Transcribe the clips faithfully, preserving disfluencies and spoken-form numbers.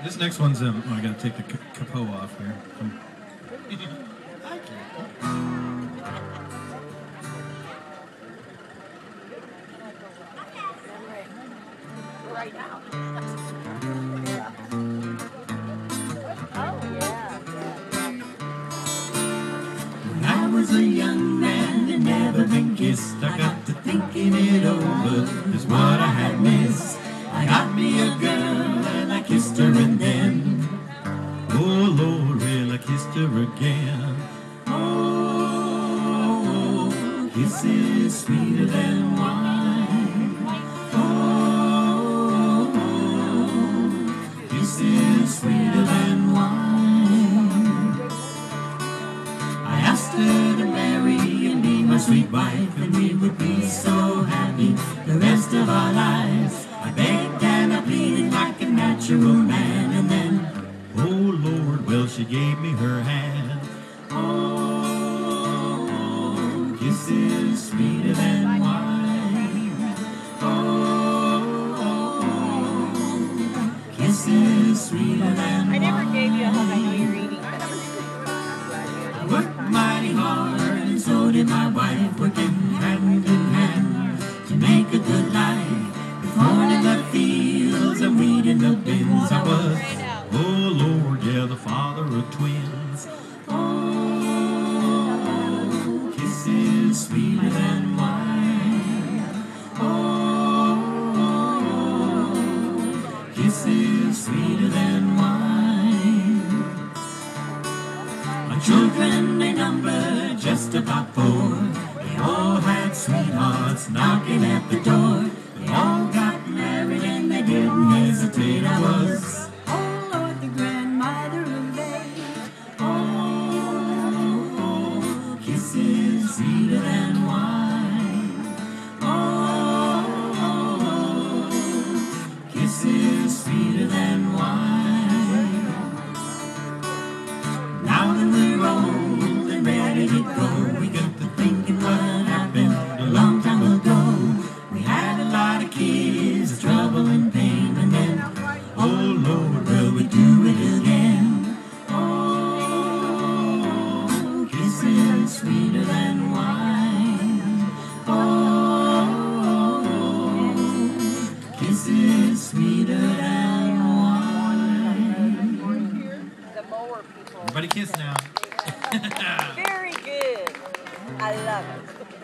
This next one's, um, oh, I gotta take the capo off here. Um, right now. When I was a young man and never been kissed, I got to thinking it over, is what I had missed. I got me a girl and I kissed her and then, oh Lord, well I kissed her again. Oh, kisses sweeter than wine. Oh, kisses sweeter than wine. I asked her to marry and be my sweet wife, and we would be so happy the rest of our lives. I begged and I pleaded like a natural man, and then, oh Lord, well she gave me her hand. Oh, kisses sweeter than wine. Oh, kisses sweeter than wine. I never gave you a hug. I know you're eating. I worked mighty hard, and so did my wife, working hand in hand to make a good life. Corn in the fields and weed in the bins. I was, oh Lord, yeah, the father of twins. Oh, kisses sweeter than wine. Oh, kisses sweeter than wine. My children, they number just about four. They all had sweethearts knocking at the door. They all got married and they didn't hesitate. I was, oh Lord, the grandmother of day. Oh, kisses sweeter than wine. Oh, kisses sweeter than wine. Now that we're old and ready to go, we got to thinking what happened a long time ago. We had a lot of kids, trouble and pain, and then, oh Lord, will we do it again? Oh, kisses sweeter than wine. Oh, kisses sweeter than wine. everybody kiss now. Very good. I love it.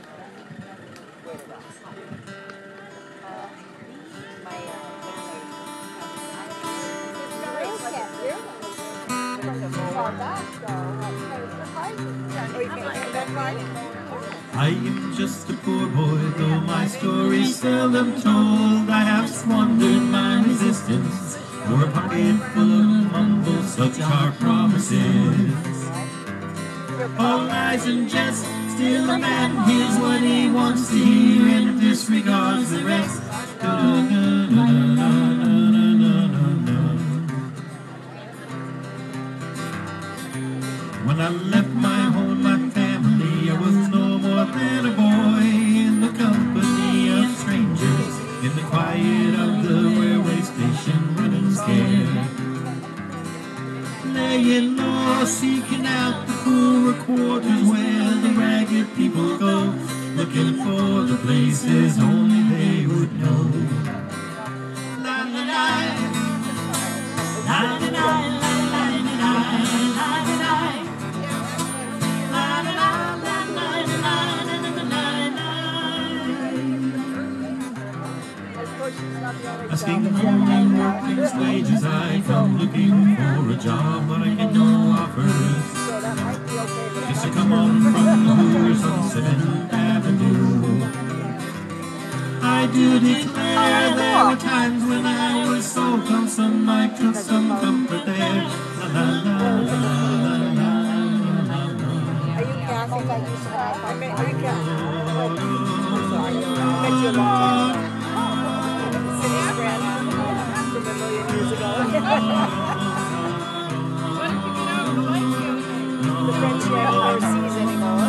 I am just a poor boy, though my story's seldom told. I have squandered my resistance for a pocket full of mumble, such are promises. All lies and jest, still a man hears what he wants to hear and disregards the rest. When I left my home, my family, I was no more than a boy in the company of strangers, in the quiet of the railway station, running scared. Laying low, seeking out the poorer quarters where the ragged people go, looking for the places only they would know. La la la, la la la, la la la, la la la. Asking for one workman's wages, I come looking for a job, but I get no offers. Just to come on from the Hooters on seventh Avenue. I do declare there were times when I was so lonesome I took some comfort there. La la la la la la la la. Are you Catholic? I used to have. I met, are you Catholic? I'm sorry. I met you a long time ago. City's friend from a million years ago. The friendship never sees anymore.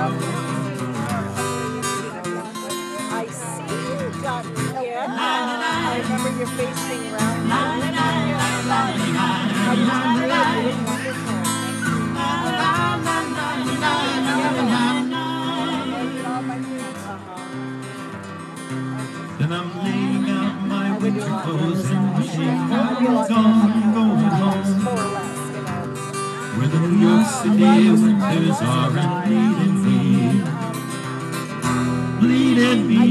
I see you got, yeah. remember your face being round. How you Then I'm laying out my winter clothes in the machine. I'm gone, going home, where the New York City winters are and bleeding me, bleeding me,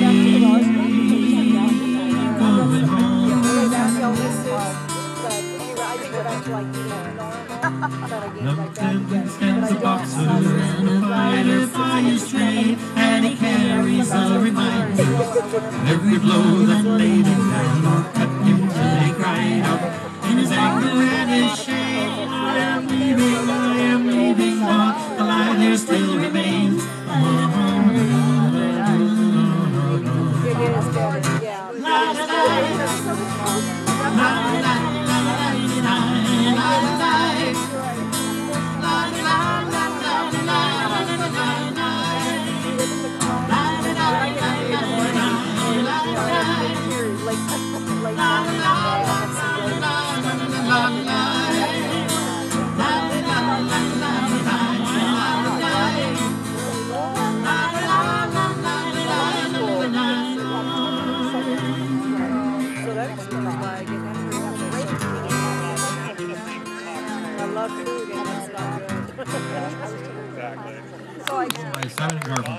going home. Lieutenant stands a boxer and a fighter by his trade, and he carries a reminder. Every blow that laid him down cut him till he cried out in his anger and his shame. I am leaving, I am leaving, but the light there still remains. It is better, yeah. La la la la la By Simon and Garfunkel.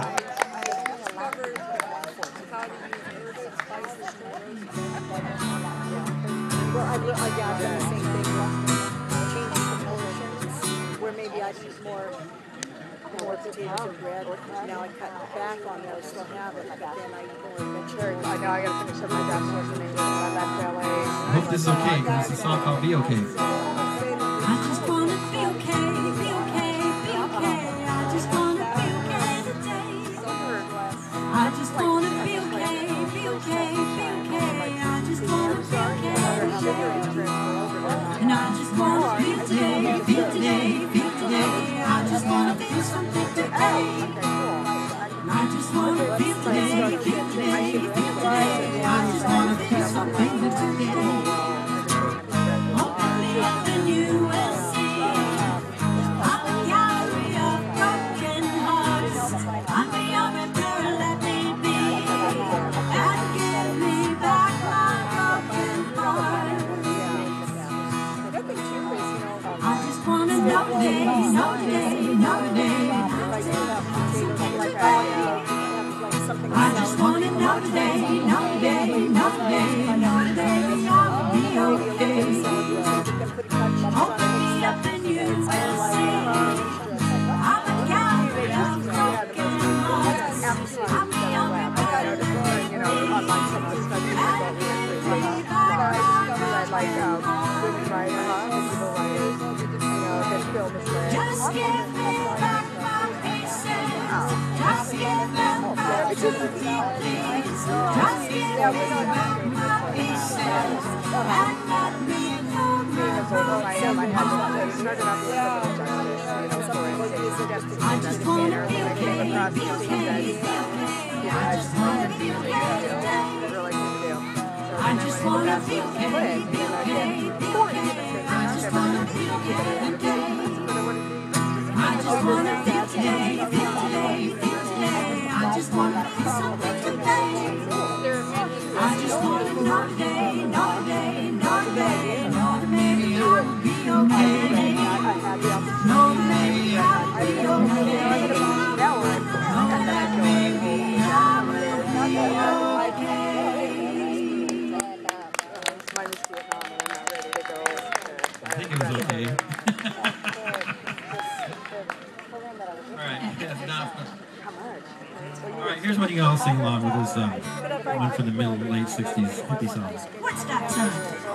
Well, I, I got the same thing, changing proportions, where maybe I use more, more potatoes and bread. Now I cut back on those, still have it, but then I eat more vegetarian. I know I gotta finish up my bachelor's in English, I left L A. I hope this is okay, because it's a song called Be Okay. I just wanna be okay, be okay, be okay. I just wanna be okay today. I just wanna be okay, be okay, be okay. I just wanna be okay today. And I just wanna feel today, feel today, feel today. I just wanna feel something today. And I just wanna feel today, feel today, feel today. I just wanna feel something today. Open me up in U S C. I'm a gallery of broken hearts. I'm a young girl, let me be. And give me back my broken heart. I just wanna know today, know today, know today. I just wanna know today, know today, know today, know today. I'll be okay. Open me up in U S C. I'm a gallery of broken hearts. I'm a young girl, let me be. And give me back my broken heart. Just give me back my pieces. Just give them back to me, please. Just give me back my pieces. And let me know I just wanna be okay, be okay, be okay. I just wanna be okay today. I just wanna be okay, be okay, be okay. I just wanna be okay today. I just wanna feel today, feel today, feel today. I just wanna feel something today. I just wanna know today, know today, know today. Know that maybe I'll be okay. Know that maybe I'll be okay. Know that maybe I will be okay. I think it was okay. Alright, yeah, enough. Alright, here's what you can all sing along with this uh, one from the middle late sixties hippie songs. What's that sound?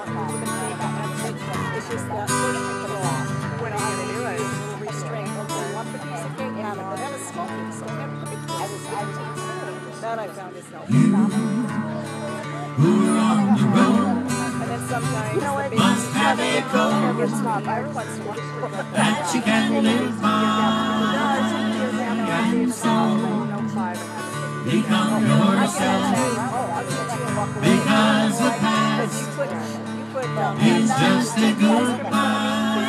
It's just that when I do it, restraint. One piece of cake have it, but that was smoking, so I was, I was, that I found is no. Who are on the road And then sometimes, you know what, must have a code that you can live by, and so become yourself, because is just a goodbye.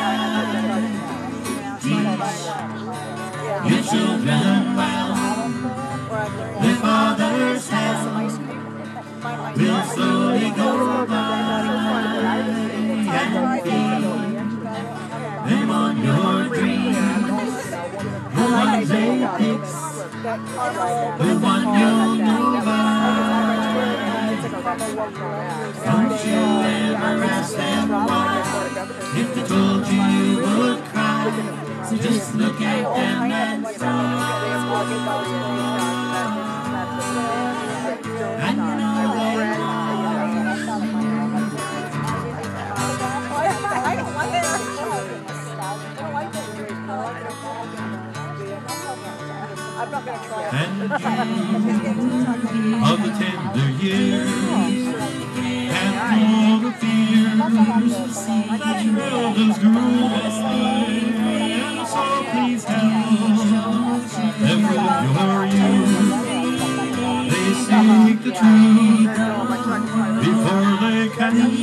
Teach your children well, their father's help will slowly go by, and feed them on your dreams, the ones they fix, the one you'll know by. Don't you ever ask them why, if they told you you would cry, so just look at them and sigh. And you know they I don't like it. I don't like it. I'm not going to try it. and you of the tender years and all the fears that your elders grew by. And so please help them with your youth. They seek the truth before they can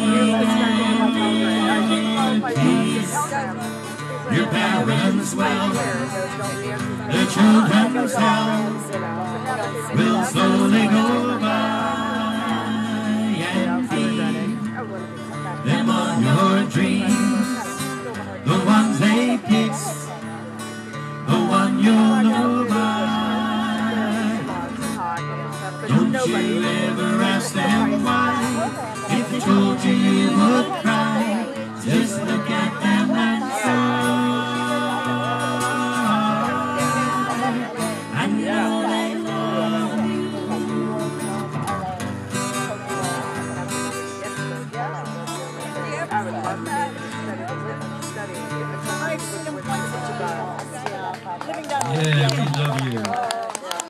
find peace. Your parents well, their children's health will slowly go by, and feed them on your dreams, the ones they pick, the one you'll know by. Don't you ever ask them why, if they told you you would cry, just look at them and sigh. And know they love you. I've seen him play such a ball. Yeah. Living down Yeah, we love you.